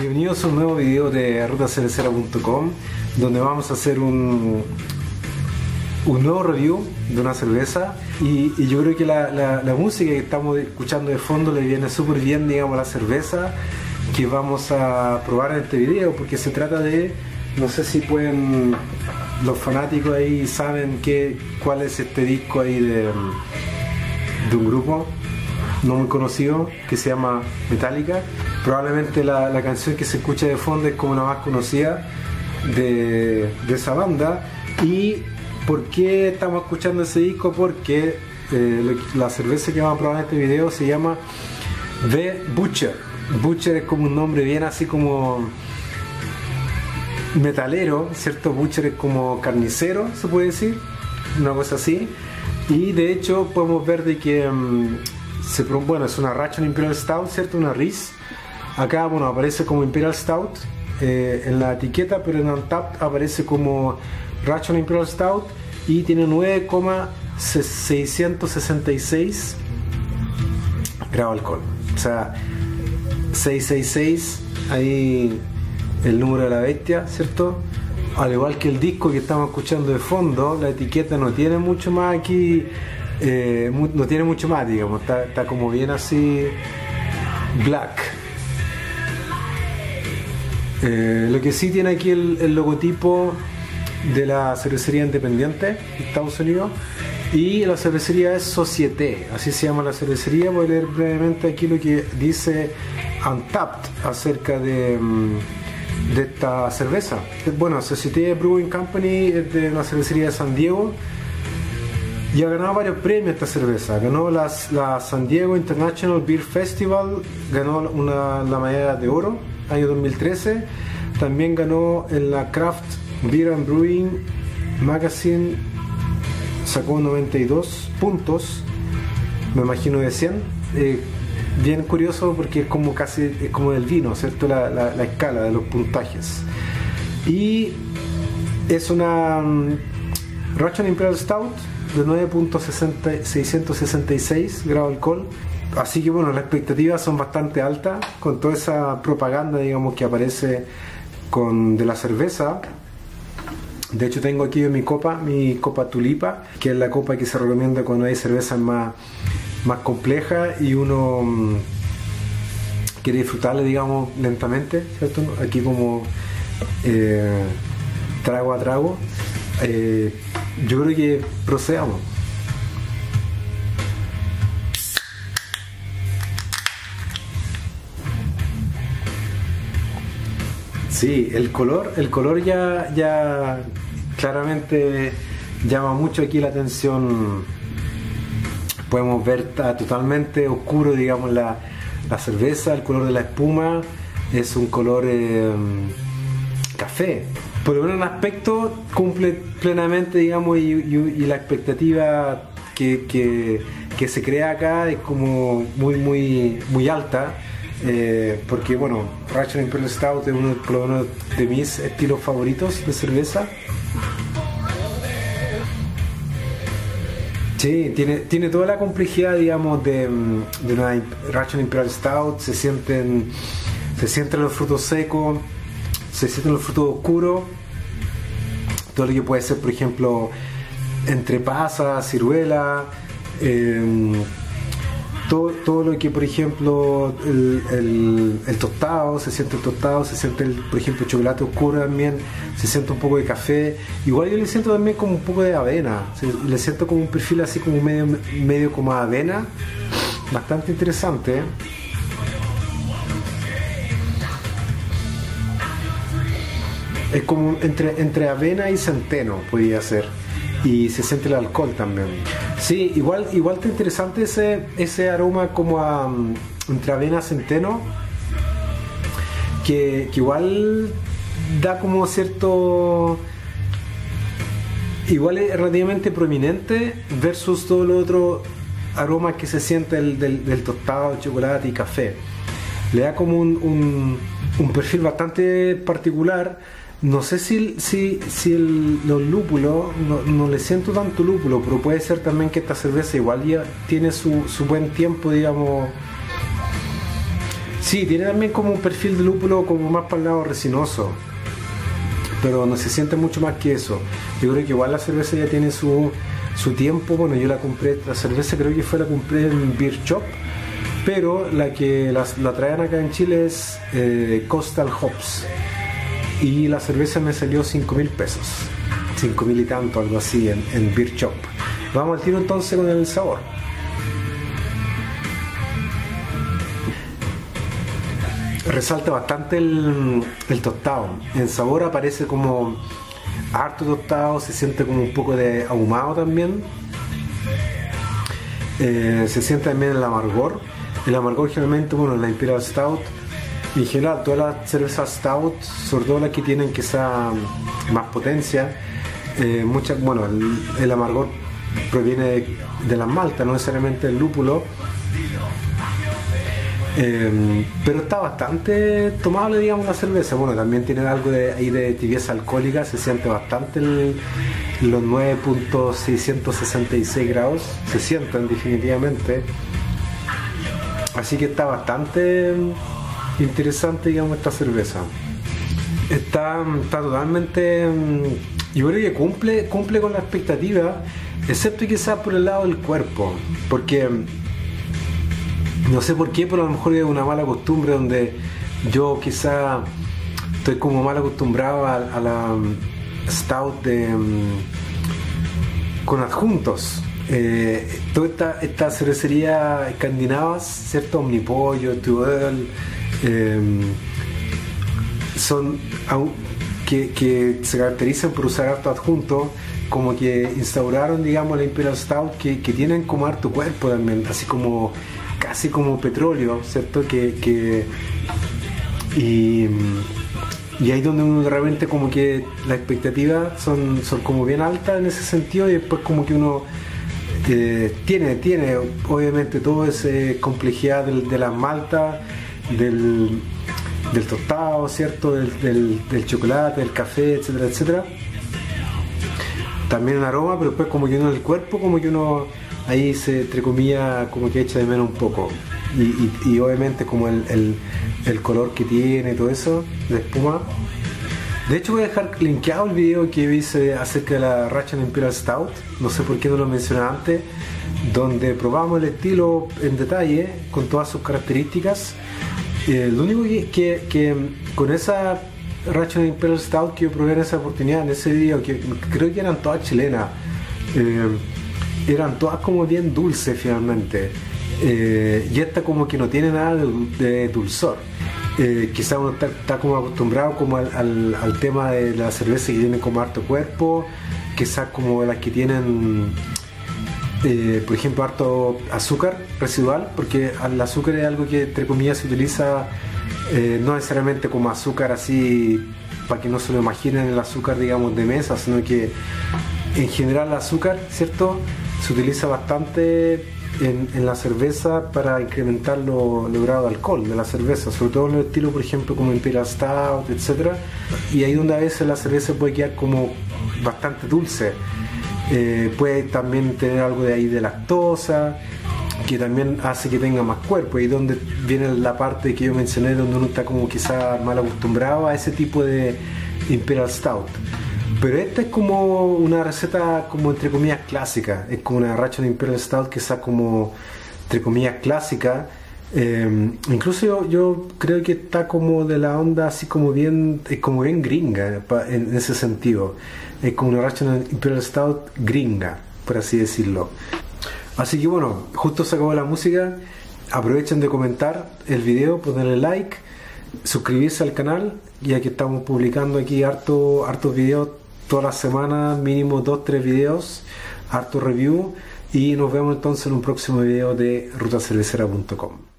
Bienvenidos a un nuevo video de rutacervecera.com, donde vamos a hacer un nuevo review de una cerveza y yo creo que la música que estamos escuchando de fondo le viene súper bien, digamos, a la cerveza que vamos a probar en este video, porque se trata de, no sé si pueden, los fanáticos ahí saben cuál es este disco ahí de un grupo no muy conocido que se llama Metallica. Probablemente la canción que se escucha de fondo es como la más conocida de esa banda. ¿Y por qué estamos escuchando ese disco? Porque la cerveza que vamos a probar en este video se llama The Butcher. Butcher es como un nombre bien así como metalero, ¿cierto? Butcher es como carnicero, se puede decir, una cosa así. Y de hecho podemos ver de que bueno, es una Russian Imperial Stout, ¿cierto? Una RIS. Acá, bueno, aparece como Imperial Stout en la etiqueta, pero en Untappd aparece como Russian Imperial Stout y tiene 9,666 grado de alcohol. O sea, 666, ahí el número de la bestia, ¿cierto? Al igual que el disco que estamos escuchando de fondo, la etiqueta no tiene mucho más aquí, no tiene mucho más, digamos, está como bien así black. Lo que sí tiene aquí el logotipo de la cervecería independiente de Estados Unidos, y la cervecería es Société, así se llama la cervecería. Voy a leer brevemente aquí lo que dice Untappd acerca de esta cerveza. Bueno, Société Brewing Company es de una cervecería de San Diego y ha ganado varios premios esta cerveza. Ganó la San Diego International Beer Festival, ganó la medalla de oro año 2013. También ganó en la Craft Beer and Brewing Magazine, sacó 92 puntos, me imagino de 100. Bien curioso porque es como casi es como del vino, ¿cierto? La escala de los puntajes. Y es una Russian Imperial Stout de 9,666 grados de alcohol. Así que bueno, las expectativas son bastante altas con toda esa propaganda, digamos, que aparece de la cerveza. De hecho tengo aquí mi copa tulipa, que es la copa que se recomienda cuando hay cervezas más complejas y uno quiere disfrutarle, digamos, lentamente, ¿cierto? Aquí como trago a trago. Yo creo que procedamos. Sí, el color ya claramente llama mucho aquí la atención. Podemos ver, está totalmente oscuro, digamos, la cerveza. El color de la espuma es un color café. Por lo menos en aspecto cumple plenamente, digamos, y la expectativa que se crea acá es como muy alta. Porque bueno, Russian Imperial Stout es uno de mis estilos favoritos de cerveza. Sí, tiene toda la complejidad, digamos, de una Russian Imperial Stout. Se sienten los frutos secos, se sienten los frutos oscuros, todo lo que puede ser, por ejemplo, entre pasas, ciruela, todo lo que, por ejemplo, el tostado, se siente el tostado, se siente por ejemplo, el chocolate oscuro también, se siente un poco de café. Igual yo le siento también como un poco de avena, le siento como un perfil así como medio como avena, bastante interesante. Es como entre avena y centeno, podría ser. Y se siente el alcohol también. Sí, igual está interesante ese aroma como entre avena y centeno, que igual da como cierto, igual es relativamente prominente versus todo lo otro aroma que se siente del tostado, chocolate y café. Le da como un perfil bastante particular. No sé si los lúpulos, no le siento tanto lúpulo, pero puede ser también que esta cerveza igual ya tiene su buen tiempo, digamos, Sí, tiene también como un perfil de lúpulo como más para el lado resinoso, pero no se siente mucho más que eso. Yo creo que igual la cerveza ya tiene su tiempo. Bueno, yo la cerveza creo que la compré en Beer Shop, pero la que la traen acá en Chile es Coastal Hops, y la cerveza me salió 5.000 pesos, 5.000 y tanto, algo así, en Beer Shop. Vamos al tiro entonces con el sabor. Resalta bastante el tostado. En sabor aparece como harto tostado, se siente como un poco de ahumado también. Se siente también el amargor. El amargor generalmente, bueno, en la Imperial Stout, en general todas las cervezas Stout, sobre todo las que tienen quizá más potencia, bueno, el amargor proviene de las maltas, no necesariamente del lúpulo. Pero está bastante tomable, digamos, la cerveza. Bueno, también tiene algo ahí de tibieza alcohólica, se siente bastante los 9.666 grados, se sienten definitivamente. Así que está bastante interesante, digamos, esta cerveza. Está totalmente, yo creo que cumple con la expectativa, excepto quizás por el lado del cuerpo, porque no sé por qué, pero a lo mejor es una mala costumbre donde yo quizá estoy como mal acostumbrado a la stout con adjuntos. Toda esta cervecería escandinavas, ¿cierto? Omnipollo, Tuel, son que se caracterizan por usar harto adjunto, como que instauraron, digamos, la Imperial Stout que tienen como harto cuerpo también, así como casi como petróleo, ¿cierto? Y ahí donde uno de repente como que las expectativas son como bien altas en ese sentido, y después como que uno tiene obviamente toda esa complejidad de las maltas, del tostado, ¿cierto? Del chocolate, del café, etcétera, etcétera. También el aroma, pero después como que uno en el cuerpo, como que uno ahí se, entre comillas, como que echa de menos un poco. Y obviamente como el color que tiene y todo eso, de espuma. De hecho voy a dejar linkeado el video que hice acerca de la Russian Imperial Stout, no sé por qué no lo mencioné antes, donde probamos el estilo en detalle, con todas sus características. Lo único que con esa Russian Imperial Stout que yo probé en esa oportunidad, en ese video, que creo que eran todas chilenas, eran todas como bien dulces finalmente, y esta como que no tiene nada de dulzor. Quizá uno está como acostumbrado como al tema de la cerveza que tiene como harto cuerpo, quizás como las que tienen por ejemplo harto azúcar residual, porque el azúcar es algo que entre comillas se utiliza no necesariamente como azúcar así para que no se lo imaginen el azúcar, digamos, de mesa, sino que en general el azúcar, ¿cierto?, se utiliza bastante en la cerveza para incrementar los grados de alcohol de la cerveza, sobre todo en el estilo, por ejemplo, como Imperial Stout, etc. Y ahí donde a veces la cerveza puede quedar como bastante dulce. Puede también tener algo de ahí de lactosa, que también hace que tenga más cuerpo, y donde viene la parte que yo mencioné, donde uno está como quizá mal acostumbrado a ese tipo de Imperial Stout. Pero esta es como una receta como entre comillas clásica, es como una Russian Imperial Stout que está como entre comillas clásica. Incluso yo creo que está como de la onda así como bien gringa en ese sentido. Es como una Russian Imperial Stout gringa, por así decirlo. Así que bueno, justo se acabó la música. Aprovechen de comentar el video, ponerle like, suscribirse al canal, ya que estamos publicando aquí hartos videos todas las semanas, mínimo 2-3 videos, harto review, y nos vemos entonces en un próximo video de rutacervecera.com.